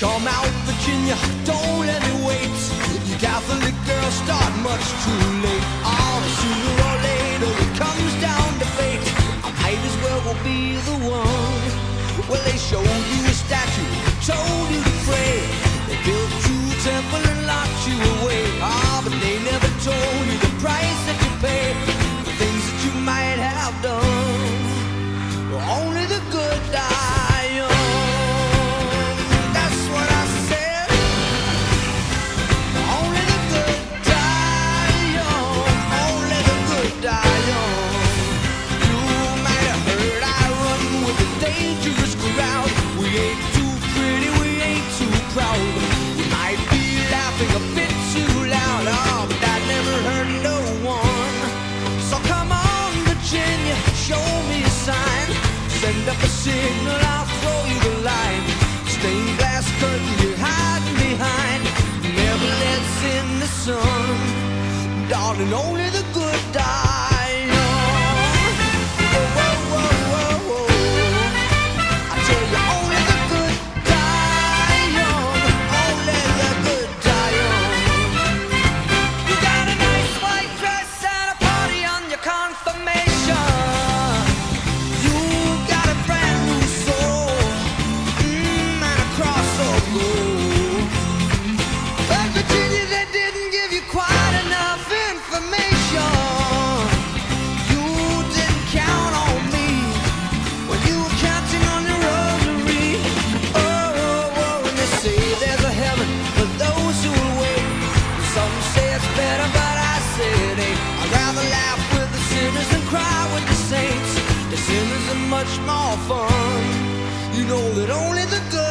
Come out, Virginia, don't let me wait. You Catholic girls start much too late. Oh, sooner or later it comes down to fate. I might as well go be the one. Well, they showed you a statue, told you to pray. They built you a temple and locked you away. Ah, but they never told you the price that you pay. The things that you might have done. Only the good die young. That's what I said. Only the good die young. Only the good die young. You might have heard I run with a dangerous crowd. We ain't too pretty, we ain't too proud. We might be laughing a bit too loud. Oh, but that never hurt no one. So come on, Virginia, show me a sign. Send up a signal, I'll throw you the line. Stained glass curtain you're hiding behind. Never lets in the sun. Darling, only the good die young. Whoa, whoa, whoa, whoa, whoa. I tell you, only the good die young. Only the good die young. You got a nice white dress and a party on your confirmation. But Virginia, they didn't give you quite enough information. You didn't count on me when you were counting on your rosary. Oh, oh, oh, and they say there's a heaven for those who will wait. Some say it's better, but I say it ain't. I'd rather laugh with the sinners than cry with the saints. The sinners are much more fun. You know that only the good